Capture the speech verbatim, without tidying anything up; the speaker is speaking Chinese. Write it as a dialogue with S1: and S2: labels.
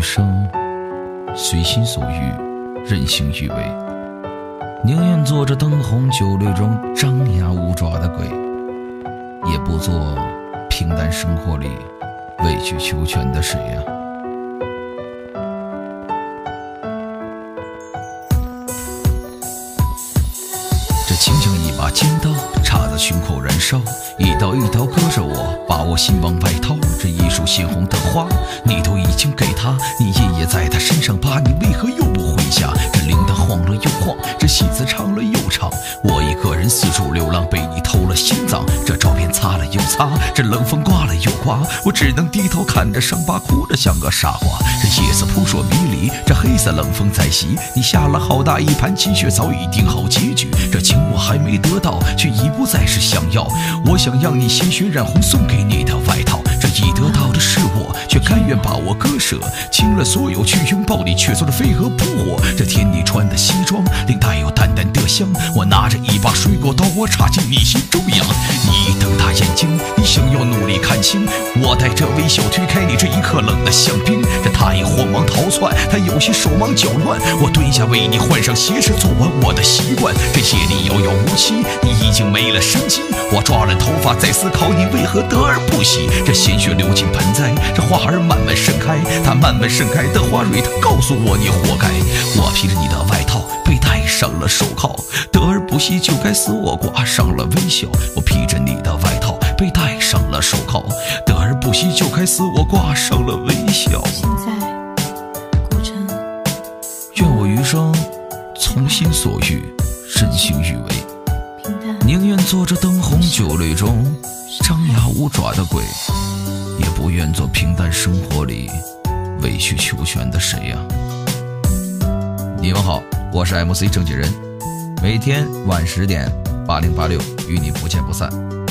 S1: 生，随心所欲，任性欲为，宁愿做这灯红酒绿中张牙舞爪的鬼，也不做平淡生活里委曲求全的谁呀、啊？这轻轻一把尖刀插在胸口燃烧，一刀一刀割着我，把我心往外掏。这一束鲜红的花你都已经给他，你夜夜在他身上爬，你为何又不回家？这铃铛晃了又晃，这戏子唱了又唱，我一个人四处流浪，被你偷了心脏。这照片擦了又擦，这冷风刮了又刮，我只能低头看着伤疤，哭着像个傻瓜。这夜色扑朔迷离，这黑色冷风在袭，你下了好大一盘鸡血，早已定好结局。这情我还没得到，却已不再是想要。我想让你鲜血染红送给你的外套，这已得到的是我，却甘愿把我割舍，倾了所有去拥抱你，却做着飞蛾扑火。这天你穿的西装另带有淡淡的香，我拿着一把水果刀，我插进你心中央。你瞪大眼睛，你想要努力看清，我带着微笑推开你这一刻冷的像冰。这他也慌忙逃窜，他有些手忙脚乱，我蹲下为你换上鞋子，做完我的习惯。这夜里遥遥无期，你已经没了生机，我抓了头发在思考你为何得而不喜。这鲜血流进盆栽，这花儿慢慢盛开，它慢慢盛开的花蕊，它告诉我你活该。我披着你的外套，被戴上了手铐，得而不惜就该死，我挂上了微笑。我披着你的外套，被戴上了手铐，得而不惜就该死，我挂上了微笑。
S2: 现在古城，
S1: 愿我余生从心所欲，任性欲为，宁愿做这灯红酒绿中张牙舞爪的鬼，也不愿做平淡生活里委曲求全的谁呀、啊？你们好，我是 M C 郑解人，每天晚十点八零八六与你不见不散。